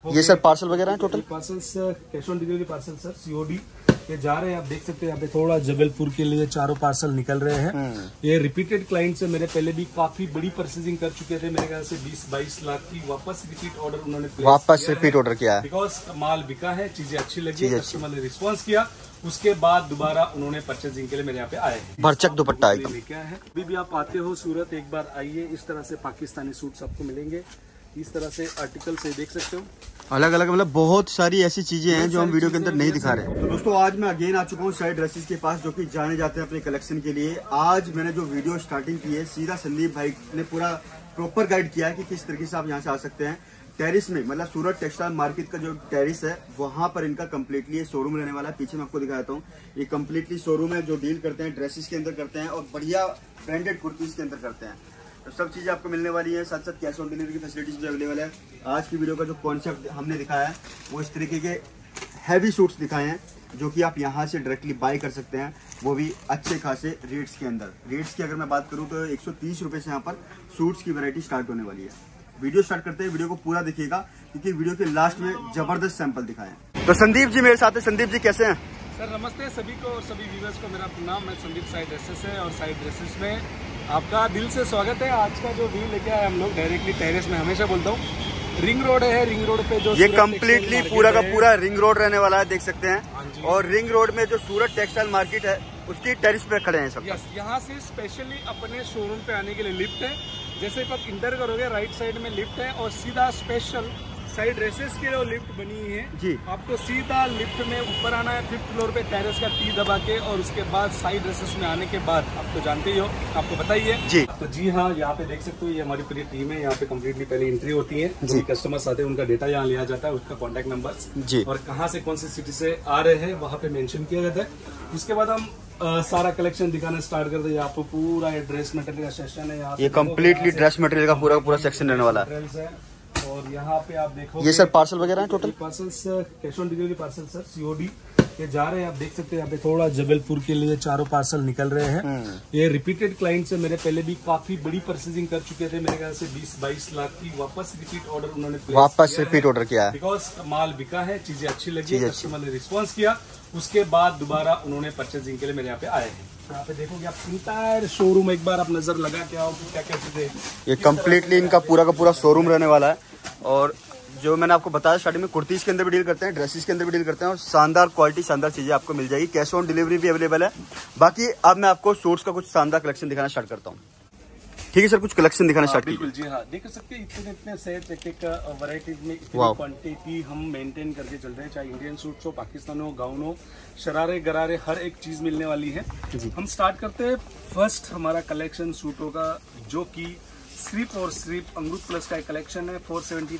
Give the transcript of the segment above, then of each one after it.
ये sir parcel वगैरह है total? Parcels cash on delivery parcel sir, COD ये जा रहे हैं। आप देख सकते हैं यहाँ पे थोड़ा जबलपुर के लिए चारों पार्सल निकल रहे हैं। ये रिपीटेड क्लाइंट्स है, मेरे पहले भी काफी बड़ी परचेजिंग कर चुके थे, मेरे ख्याल से 20-22 लाख की वापस रिपीट ऑर्डर उन्होंने रिपीट ऑर्डर किया है। बिकॉज माल बिका है, चीजें अच्छी लगी, कस्टमर ने रिस्पॉन्स किया, उसके बाद दोबारा उन्होंने परचेजिंग के लिए मेरे यहाँ पे आए हैं। भरचक दुपट्टा एकदम क्या है। अभी भी आप आते हो सूरत, एक बार आइए, इस तरह से पाकिस्तानी सूट्स आपको मिलेंगे, इस तरह से आर्टिकल से देख सकते हो, अलग अलग, मतलब बहुत सारी ऐसी चीजें हैं जो हम वीडियो के अंदर नहीं दिखा रहे। तो दोस्तों आज मैं अगेन आ चुका हूँ साइड ड्रेसेस के पास, जो कि जाने जाते हैं अपने कलेक्शन के लिए। आज मैंने जो वीडियो स्टार्टिंग की है, सीधा संदीप भाई ने पूरा प्रॉपर गाइड किया है कि किस तरीके से आप यहाँ से आ सकते हैं। टेरिस में, मतलब सूरत टेक्सटाइल मार्केट का जो टेरिस है, वहां पर इनका कम्प्लीटली शोरूम रहने वाला है। पीछे मैं आपको दिखाता हूँ, ये कम्प्लीटली शोरूम है जो डील करते हैं ड्रेसेस के अंदर करते हैं और बढ़िया ब्रांडेड कुर्तीज के अंदर करते हैं। तो सब चीजें आपको मिलने वाली है, साथ साथ कैश ऑन डिलीवरी की फैसिलिटीज भी अवेलेबल है। आज की वीडियो का जो कॉन्सेप्ट हमने दिखाया है वो इस तरीके के हैवी सूट्स दिखाए हैं, जो कि आप यहाँ से डायरेक्टली बाय कर सकते हैं, वो भी अच्छे खासे रेट्स के अंदर। रेट्स की अगर मैं बात करूँ तो 130 रुपये से यहाँ पर सूट्स की वैरायटी स्टार्ट होने वाली है। वीडियो स्टार्ट करते हैं, वीडियो को पूरा देखिएगा क्योंकि वीडियो के लास्ट में जबरदस्त सैंपल दिखाए हैं। तो संदीप जी मेरे साथ है। संदीप जी कैसे हैं? सर नमस्ते सभी को और सभी व्यूअर्स को मेरा प्रणाम। मैं संदीप साइड ड्रेसेस है और साइड ड्रेसेस में आपका दिल से स्वागत है। आज का जो व्यू लेके आए हम लोग डायरेक्टली टेरेस में, हमेशा बोलता हूँ रिंग रोड है, रिंग रोड पे जो ये कम्प्लीटली पूरा का पूरा रिंग रोड रहने वाला है, देख सकते हैं। और रिंग रोड में जो सूरत टेक्सटाइल मार्केट है उसकी टेरिस पे खड़े हैं सब। यहाँ से स्पेशली अपने शोरूम पे आने के लिए लिफ्ट है, जैसे आप इंटर करोगे राइट साइड में लिफ्ट है और सीधा स्पेशल साइड ड्रेसेस के लिए लिफ्ट बनी हुई है जी। आपको सीधा लिफ्ट में ऊपर आना है 5th फ्लोर पे टेरेस का T दबा के, और उसके बाद साइड ड्रेसेस में आने के बाद आप तो जानते ही हो, आपको बताइए जी। तो जी हाँ, यहाँ पे देख सकते हो ये हमारी पूरी टीम है। यहाँ पे कम्प्लीटली पहले एंट्री होती है, जो कस्टमर्स आते हैं उनका डेटा यहाँ लिया जाता है, उसका कॉन्टेक्ट नंबर और कहाँ से कौन सी सिटी से आ रहे हैं वहाँ पे मेंशन किया जाता है। उसके बाद हम सारा कलेक्शन दिखाना स्टार्ट करते हैं। आपको पूरा ड्रेस मटेरियल का सेक्शन है, यहाँ ये कम्प्लीटली ड्रेस मटेरियल का पूरा सेक्शन रहने वाला है। और यहाँ पे आप देखो ये सर पार्सल वगैरह है total? Parcels cash on delivery parcel sir, COD ये जा रहे हैं। आप देख सकते हैं यहाँ पे थोड़ा जबलपुर के लिए चारों पार्सल निकल रहे हैं। ये रिपीटेड क्लाइंट्स है, मेरे पहले भी काफी बड़ी परचेजिंग कर चुके थे, मेरे ख्याल से 20-22 लाख की वापस रिपीट ऑर्डर उन्होंने रिपीट ऑर्डर किया है। बिकॉज माल बिका है, चीजें अच्छी लगी, कस्टमर ने रिस्पॉन्स किया, उसके बाद दोबारा उन्होंने परचेजिंग के लिए मेरे यहाँ पे आए हैं। यहाँ पे देखोगे आप इंटायर शोरूम, एक बार आप नजर लगा के आओ क्या क्या चीजें। ये कम्प्लीटली इनका पूरा का पूरा शोरूम रहने वाला है। और जो मैंने आपको बताया स्टार्टिंग में, कुर्तीज के अंदर भी डील करते हैं, ड्रेसेस के अंदर भी डील करते हैं और शानदार क्वालिटी, शानदार चीजें आपको मिल जाएगी। कैश ऑन डिलीवरी भी अवेलेबल है। बाकी अब मैं आपको सूट्स का कुछ शानदार कलेक्शन दिखाना स्टार्ट करता हूँ। ठीक है सर, कुछ कलेक्शन दिखाना स्टार्ट कीजिए। बिल्कुल जी हाँ, देख सकते हैं इतने सेट, एक वैरायटीज में इतनी क्वांटिटी हम मेंटेन करके चल रहे हैं। चाहे इंडियन सूट्स हो, पाकिस्तान हो, गाउन हो, शरारे गरारे, हर एक चीज मिलने वाली है। हम स्टार्ट करते हैं फर्स्ट हमारा कलेक्शन सूटों का, जो की सिर्फ और सिर्फ अमृत प्लस का कलेक्शन है।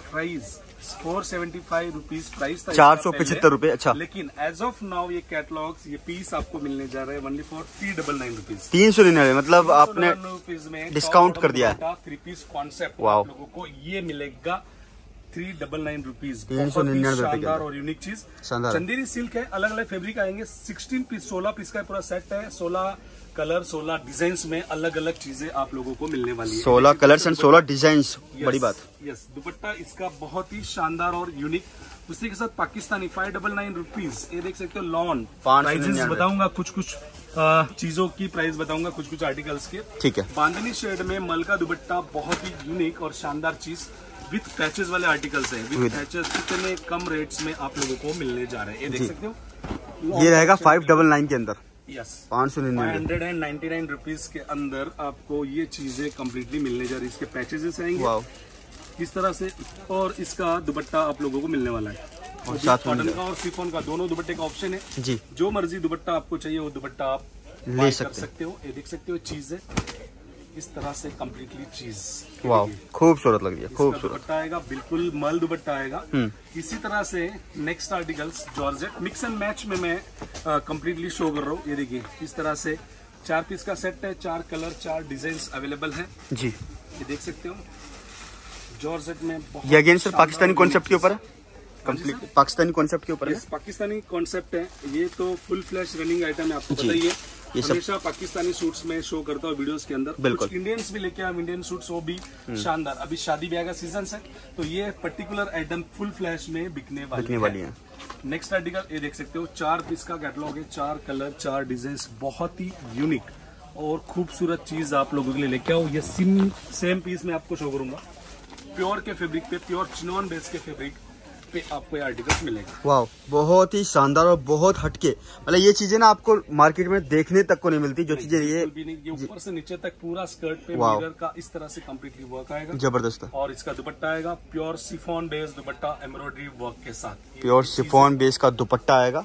475 रुपीज प्राइस था, 475 रुपए। अच्छा, लेकिन एज ऑफ नाउ ये कैटलॉग्स, ये पीस आपको मिलने जा रहे हैं ओनली फॉर 399 रुपीज। 399, मतलब आपने रुपीज में डिस्काउंट कर दिया है। 3 पीस कॉन्सेप्ट आप लोगों को ये मिलेगा 399 रुपीज। 399 शानदार और यूनिक चीज, चंदेरी सिल्क है, अलग अलग फैब्रिक आएंगे। 16 पीस का पूरा सेट है, 16 कलर 16 डिजाइन में अलग अलग चीजें आप लोगों को मिलने वाली है। 16 कलर्स एंड 16 डिजाइन, बड़ी बात। यस, दुपट्टा इसका बहुत ही शानदार और यूनिक। उसी के साथ पाकिस्तानी 599 रुपीज। ये देख सकते हो लॉन प्राइजेस बताऊंगा, कुछ चीजों की प्राइस बताऊंगा, कुछ आर्टिकल्स के। ठीक है। बांधनी शेड में मल का दुपट्टा, बहुत ही यूनिक और शानदार चीज विथ पैचेस वाले आर्टिकल्स हैं। विथ पैचेस इतने कम रेट्स में आप लोगों को मिलने जा रहे हैं। ये देख सकते हो, ये रहेगा 599 के अंदर। यस, 599 रुपीज के अंदर आपको ये चीजें कम्प्लीटली मिलने जा रही है। इसके पैचेस आएंगे इस तरह से, और इसका दुपट्टा आप लोगों को मिलने वाला है। और साथ कॉटन का और शिफॉन का दोनों दुपट्टे का ऑप्शन है जी। जो मर्जी दुपट्टा आपको चाहिए वो दुपट्टा आप ले सकते हो। ये देख सकते हो चीजें इस तरह से कम्प्लीटली चीज, वाह खूबसूरत लग रही है, खूबसूरत दुपट्टा आएगा, बिल्कुल मल दुपट्टा आएगा। इसी तरह से next articles georgette mix and match में मैं कम्प्लीटली शो कर रहा हूँ। ये देखिए इस तरह से 4 पीस का सेट है, 4 कलर 4 डिजाइन अवेलेबल है जी। ये देख सकते हो जॉर्जेट में। ये अगेन सर पाकिस्तानी कॉन्सेप्ट के ऊपर है, कंप्लीट पाकिस्तानी कॉन्सेप्ट के ऊपर है। पाकिस्तानी कॉन्सेप्ट है ये, तो फुल फ्लैश रनिंग आइटम है, आपको बताइए ये सब हमेशा पाकिस्तानी सूट्स में शो करता हूँ वीडियोस के अंदर। बिल्कुल। कुछ इंडियंस भी लेके आए, इंडियन सूट्स, वो भी शानदार। अभी शादी ब्याह का सीजन है, तो ये पर्टिकुलर आइटम फुल फ्लैश में बिकने वाली है। नेक्स्ट आर्टिकल ये देख सकते हो, 4 पीस का कैटलॉग है, 4 कलर 4 डिजाइन, बहुत ही यूनिक और खूबसूरत चीज आप लोगों के लिए लेके आओ। ये सेम पीस में आपको शो करूंगा, प्योर के फैब्रिक पे, प्योर चिनॉन बेस के फैब्रिक पे आपको ये आर्टिकल मिलेगा। वाह, बहुत ही शानदार और बहुत हटके। मतलब ये चीजें ना आपको मार्केट में देखने तक को नहीं मिलती, जो चीजें ये ऊपर से नीचे तक पूरा स्कर्ट पे मिरर का इस तरह से कम्प्लीटली वर्क आएगा, जबरदस्त। और इसका दुपट्टा आएगा pure chiffon base dupatta embroidery work के साथ। प्योर शिफॉन बेस का दुपट्टा आएगा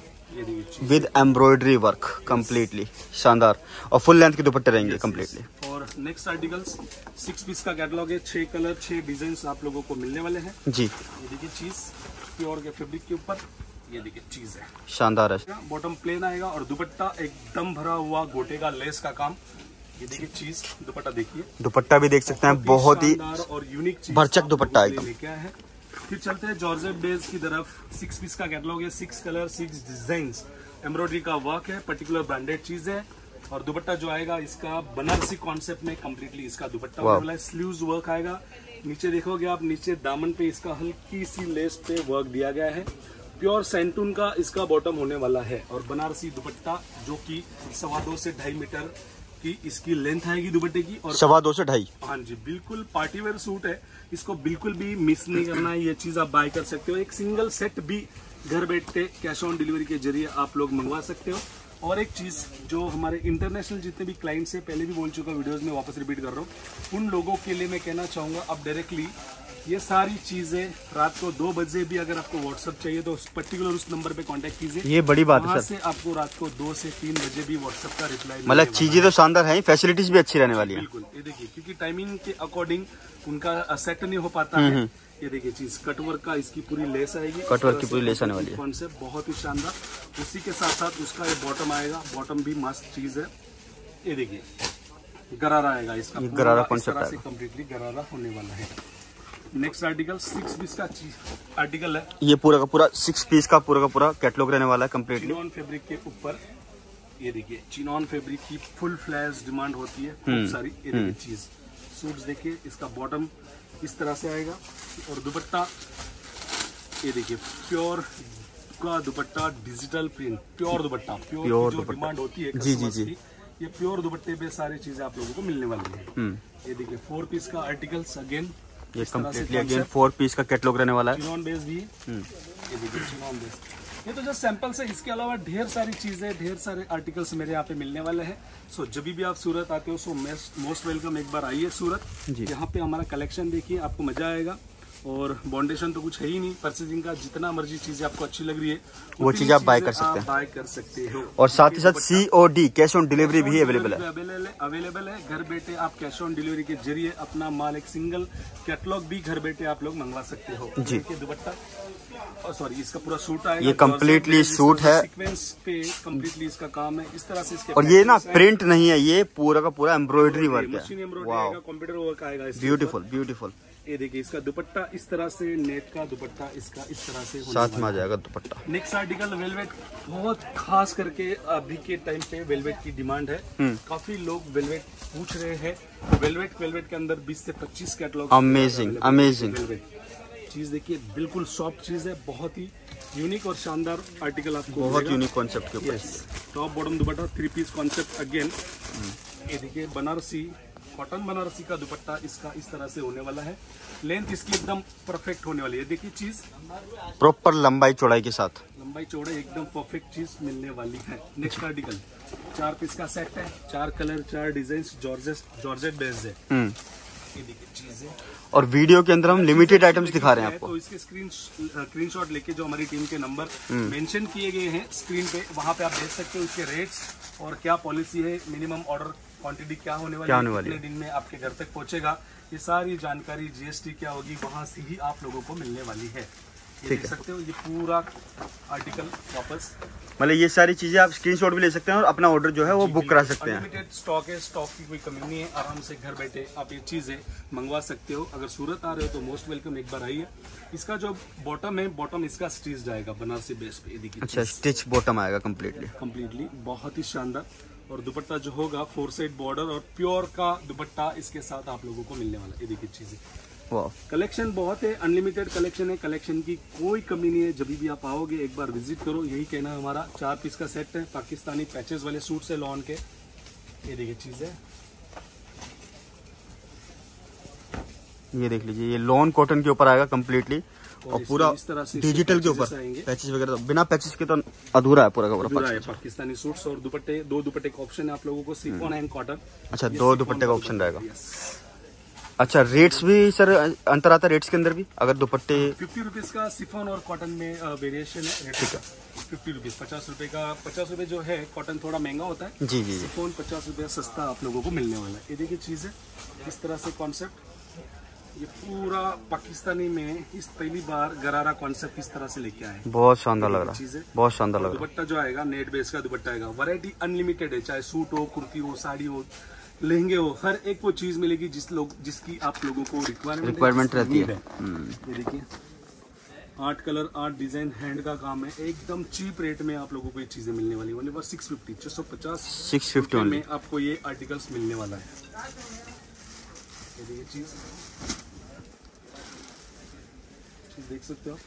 विद एम्ब्रॉयडरी वर्क, कम्प्लीटली शानदार, और फुल लेंथ के दुपट्टे रहेंगे कम्प्लीटली। और नेक्स्ट आर्टिकल्स 6 पीस का कैटलॉग है, 6 कलर 6 डिजाइन आप लोगों को मिलने वाले हैं जी। ये देखिए चीज प्योर के फैब्रिक के ऊपर, ये देखिए चीज है शानदार है। बॉटम प्लेन आएगा और दुपट्टा एकदम भरा हुआ गोटे का लेस का काम। ये देखिए चीज, दुपट्टा देखिए, दुपट्टा भी देख सकते हैं, बहुत ही और यूनिक चीज भरचक दुपट्टा एकदम। लेके आया है। फिर चलते हैं जॉर्जेट बेस की तरफ। 6 पीस का कैटलॉग है, 6 कलर 6 डिजाइन, एम्ब्रॉयडरी का वर्क है, पर्टिकुलर ब्रांडेड चीज है। और दुपट्टा जो आएगा इसका बनारसी कॉन्सेप्ट में कम्प्लीटली इसका दुपट्टा होने वाला है। स्लीव्स वर्क आएगा, नीचे देखोगे आप, नीचे दामन पे इसका हल्की सी लेस पे वर्क दिया गया है। प्योर सैंटून का इसका बॉटम होने वाला है, और बनारसी दुपट्टा जो कि 2.25 से 2.5 मीटर की इसकी लेंथ आएगी दुपट्टे की, और 2.25 से 2.5। हाँ जी, बिल्कुल पार्टीवेयर सूट है, इसको बिल्कुल भी मिस नहीं करना है। ये चीज आप बाय कर सकते हो, एक सिंगल सेट भी घर बैठे कैश ऑन डिलीवरी के जरिए आप लोग मंगवा सकते हो। और एक चीज जो हमारे इंटरनेशनल जितने भी क्लाइंट्स है, पहले भी बोल चुका वीडियोस में, वापस रिपीट कर रहा हूँ, उन लोगों के लिए मैं कहना चाहूंगा, अब डायरेक्टली ये सारी चीजें रात को 2 बजे भी अगर आपको व्हाट्सएप चाहिए तो पर्टिकुलर उस नंबर पे कांटेक्ट कीजिए। ये बड़ी बात है सर, से आपको रात को 2 से 3 बजे भी व्हाट्सएप का रिप्लाई, मतलब चीजें तो शानदार है, फैसिलिटीज भी अच्छी रहने वाली है। बिल्कुल, ये देखिए, क्योंकि टाइमिंग के अकॉर्डिंग उनका सेट नहीं हो पाता है। ये देखिए चीज, कटवर्क का इसकी पूरी लेस आएगी, कटवर्क की पूरी लेस आने वाली है, कॉन्सेप्ट बहुत ही शानदार। उसी के साथ साथ उसका ये बॉटम आएगा, बॉटम भी मस्त चीज है। ये देखिए गरारा आएगा इसका, गरारा कॉन्सेप्ट आएगा, कम्प्लीटली गरारा होने वाला है। नेक्स्ट आर्टिकल 6 पीस का आर्टिकल है, ये पूरा का पूरा 6 पीस का पूरा कैटलॉग रहने वाला है कम्प्लीटली। चिनॉन फैब्रिक के ऊपर, ये देखिए चिनॉन फैब्रिक की फुल फ्लैश डिमांड होती है खूब सारी। ये देखिए चीज, सूट्स देखिए, इसका बॉटम इस तरह से आएगा, और दुपट्टा ये देखिए प्योर का dupatta, digital print, pure dupatta, pure जो डिमांड होती है जी जी जी, ये प्योर दुपट्टे पे सारी चीजें आप लोगों को मिलने वाली है। ये देखिए 4 पीस का आर्टिकल्स, अगेन ये कम्प्लीटली अगेन 4 पीस का कैटलॉग रहने वाला है, चिनॉन बेस भी। ये देखिए चिनॉन बेस, ये तो जस्ट सैंपल्स है, इसके अलावा ढेर सारी चीजें, ढेर सारे आर्टिकल्स मेरे यहाँ पे मिलने वाले हैं। सो जब भी आप सूरत आते हो, सो मोस्ट वेलकम, एक बार आइए सूरत, यहाँ पे हमारा कलेक्शन देखिए, आपको मजा आएगा। और बाउंडेशन तो कुछ है ही नहीं, परचेजिंग का जितना मर्जी चीजें आपको अच्छी लग रही है वो चीज आप बाय कर सकते हैं। और साथ ही साथ COD कैश ऑन डिलीवरी भी अवेलेबल है। घर बैठे आप कैश ऑन डिलीवरी के जरिए अपना माल, एक सिंगल कैटलॉग भी घर बैठे आप लोग मंगवा सकते हो जी। दुपट्टा, सॉरी इसका पूरा सूट आएगा, ये कम्प्लीटली सूट है, सीक्वेंस पे कम्प्लीटली इसका काम है इस तरह से। इसके और ये ना प्रिंट नहीं है, ये पूरा का पूरा एम्ब्रॉयडरी वर्क है, मशीन एम्ब्रॉयडरी आएगा, कंप्यूटर वर्क आएगा, ब्यूटीफुल ब्यूटीफुल। ये देखिए इसका दुपट्टा इस तरह से, नेट का दुपट्टा इसका इस तरह से साथ में आ जाएगा दुपट्टा। नेक्स्ट आर्टिकल वेलवेट, बहुत खास करके अभी के टाइम पे वेलवेट की डिमांड है, काफी लोग वेलवेट पूछ रहे हैं। वेलवेट के अंदर 20 से 25 कैटलॉग, अमेजिंग अमेजिंग चीज देखिए, बिल्कुल सॉफ्ट चीज है, बहुत ही यूनिक और शानदार आर्टिकल आपको, बहुत यूनिक कॉन्सेप्ट के ऊपर। Top bottom dupatta 3 piece concept again. ये देखिए बनारसी, कॉटन बनारसी का दुपट्टा इसका इस तरह से होने वाला है, लेंथ इसकी एकदम परफेक्ट होने वाली है। देखिए चीज प्रॉपर लंबाई चौड़ाई के साथ, लंबाई चौड़ाई एकदम परफेक्ट चीज मिलने वाली है। नेक्स्ट आर्टिकल 4 पीस का सेट है, 4 कलर 4 डिजाइन, जॉर्जेट बेस है। ये देखिए चीज है, और वीडियो के अंदर हम लिमिटेड आइटम्स दिखा रहे हैं आपको। तो इसके स्क्रीनशॉट लेके जो हमारी टीम के नंबर मेंशन किए गए हैं स्क्रीन पे, वहां पे आप देख सकते हो इसके रेट्स और क्या पॉलिसी है, मिनिमम ऑर्डर क्वांटिटी क्या होने वाली है, कितने दिन में आपके घर तक पहुंचेगा, ये सारी जानकारी GST क्या होगी वहां से ही आप लोगों को मिलने वाली है। ये देख सकते हो, ये पूरा आर्टिकल वापस, मतलब ये सारी चीजें आप स्क्रीनशॉट भी ले सकते हैं और अपना ऑर्डर जो है वो बुक करा सकते हैं। अनलिमिटेड स्टॉक है, स्टॉक की कोई कमी नहीं है, आराम से घर बैठे आप ये चीजें मंगवा सकते हो। अगर सूरत आ रहे हो तो मोस्ट वेलकम, एक बार आइए। इसका जो बॉटम है, बॉटम इसका स्टिच जाएगा बनारसी बेस पे, देखिए अच्छा स्टिच बॉटम आएगा कम्प्लीटली, बहुत ही शानदार। और दुपट्टा जो होगा 4 साइड बॉर्डर और प्योर का दुपट्टा इसके साथ आप लोगों को मिलने वाला है। ये देखिए चीजें, कलेक्शन बहुत है, अनलिमिटेड कलेक्शन है, कलेक्शन की कोई कमी नहीं है। जब भी आप आओगे एक बार विजिट करो, यही कहना है हमारा। 4 पीस का सेट है, पाकिस्तानी पैचेस वाले सूट से लॉन के। ये देखिए चीज है, ये देख लीजिए, ये लॉन कॉटन के ऊपर आएगा कम्प्लीटली और पूरा इस तरह से डिजिटल के ऊपर पैचेस वगैरह, बिना पैचेस के तो अधूरा है पूरा का पूरा है। पाकिस्तानी सूट्स और दुपट्टे, 2 दुपट्टे का ऑप्शन है आप लोगों को, शिफॉन एंड कॉटन। अच्छा, 2 दुपट्टे का ऑप्शन रहेगा। अच्छा, रेट्स भी सर अंतर आता है रेट्स के अंदर भी? अगर दुपट्टे 50 रुपीज का शिफॉन और कॉटन में वेरिएशन है। ठीक है, 50 रुपीज, 50 रुपए का। 50 रुपए जो है कॉटन थोड़ा महंगा होता है जी जी। शिफॉन 50 रुपए सस्ता आप लोगों को मिलने वाला है। ये देखिए चीज है, इस तरह से कॉन्सेप्ट, ये पूरा पाकिस्तानी में इस पहली बार गरारा कॉन्सेप्ट इस तरह से लेके आए। बहुत शानदार लग रहा है, बहुत शानदार लग रहा है। दुपट्टा जो आएगा नेट बेस का दुपट्टा आएगा। वैरायटी अनलिमिटेड है, चाहे सूट हो, कुर्ती हो, साड़ी हो, लहंगे हो, हर एक वो चीज मिलेगी जिसकी आप लोगों को रिक्वायरमेंट रहती है। ये देखिए 8 कलर 8 डिजाइन, हैंड का काम है, एकदम चीप रेट में आप लोगों को ये चीजें मिलने वाली है। 650 में आपको ये आर्टिकल्स मिलने वाला है। ये देखिए चीज देख सकते हो,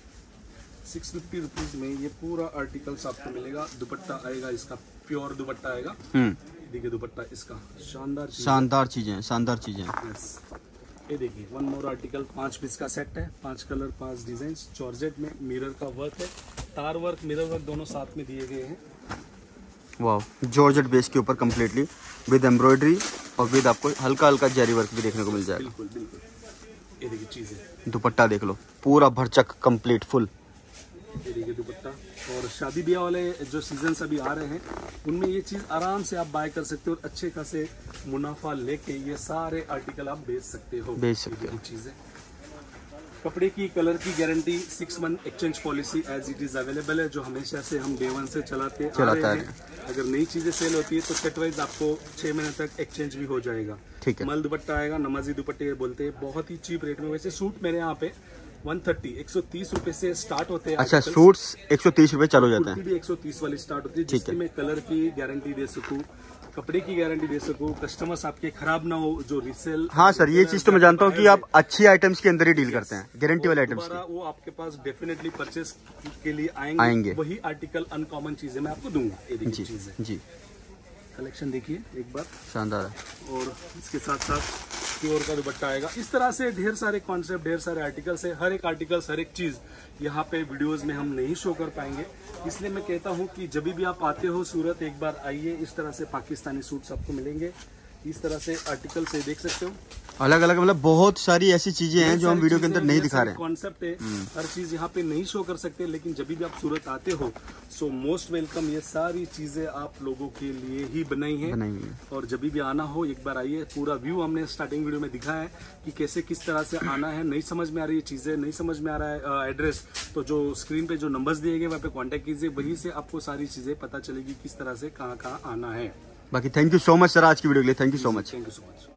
650 रुपीज में ये पूरा आर्टिकल्स आपको मिलेगा। दुपट्टा आएगा इसका प्योर दुपट्टा आएगा। देखिए दुपट्टा इसका शानदार चीजें, शानदार चीजें। यस, ये देखिए 1 मोर आर्टिकल, 5 पीस का सेट है, 5 कलर 5 डिजाइन, जॉर्जेट में मिरर का वर्क है, तार वर्क मिरर वर्क दोनों साथ में दिए गए हैं। वाह, जॉर्जेट बेस के ऊपर कम्प्लीटली विद एम्ब्रॉयडरी और विद आपको हल्का हल्का जेरी वर्क भी देखने को मिल जाएगा। बिल्कुल बिल्कुल। ये देखिए चीज है, दुपट्टा देख लो, पूरा भरचक कंप्लीट फुल। ये देखिए दुपट्टा। और शादी ब्याह वाले जो सीजन अभी आ रहे हैं उनमें ये चीज आराम से आप बाय कर सकते हो और अच्छे खासे मुनाफा लेके ये सारे आर्टिकल आप बेच सकते हो। चीजें, कपड़े की कलर की गारंटी, 6 month exchange policy as it is available है, जो हमेशा से हम डे 1 से चलाते आ रहे हैं। अगर नई चीजें सेल होती है तो सेट वाइज आपको 6 महीने तक एक्सचेंज भी हो जाएगा। ठीक है। मल दुपट्टा आएगा, नमाजी दुपट्टे बोलते हैं, बहुत ही चीप रेट में। वैसे सूट मेरे यहाँ पे 130 रुपए से स्टार्ट होते हैं। अच्छा, सूट्स 130 रुपए चालू जाते हैं, भी 130 वाली स्टार्ट होती है, जिसकी मैं कलर की गारंटी दे सकूं, कपड़े की गारंटी दे सकूं, कस्टमर्स आपके खराब ना हो जो रिसेल। हाँ सर, ये चीज तो मैं जानता हूँ कि आप अच्छी आइटम्स के अंदर ही डील करते हैं, गारंटी वाले आइटम्स की। वो आपके पास डेफिनेटली परचेस के लिए आएंगे। वही आर्टिकल अनकॉमन चीजें मैं आपको दूंगा। ये देखिए चीजें जी, कलेक्शन देखिए एक बार, शानदार है। और इसके साथ साथ प्योर का दुपट्टा आएगा। इस तरह से ढेर सारे कॉन्सेप्ट, ढेर सारे आर्टिकल्स है। हर एक आर्टिकल्स, हर एक चीज यहाँ पे वीडियोस में हम नहीं शो कर पाएंगे, इसलिए मैं कहता हूँ कि जब भी आप आते हो सूरत, एक बार आइए। इस तरह से पाकिस्तानी सूट्स आपको मिलेंगे, इस तरह से आर्टिकल से देख सकते हो, अलग अलग, मतलब बहुत सारी ऐसी चीजें हैं जो हम वीडियो के अंदर नहीं दिखा रहे हैं। कॉन्सेप्ट है, हर चीज यहाँ पे नहीं शो कर सकते, लेकिन जब भी आप सूरत आते हो सो मोस्ट वेलकम। ये सारी चीजें आप लोगों के लिए ही बनाई हैं। और जब भी आना हो एक बार आइए। पूरा व्यू हमने स्टार्टिंग वीडियो में दिखाया है कि कैसे किस तरह से आना है। नहीं समझ में आ रही है चीजें, नहीं समझ में आ रहा है एड्रेस, तो जो स्क्रीन पे जो नंबर्स दिए गए वहाँ पे कॉन्टेक्ट कीजिए, वहीं से आपको सारी चीजें पता चलेगी किस तरह से कहाँ आना है। बाकी thank you so much sir आज की वीडियो के लिए, थैंक यू सो मच।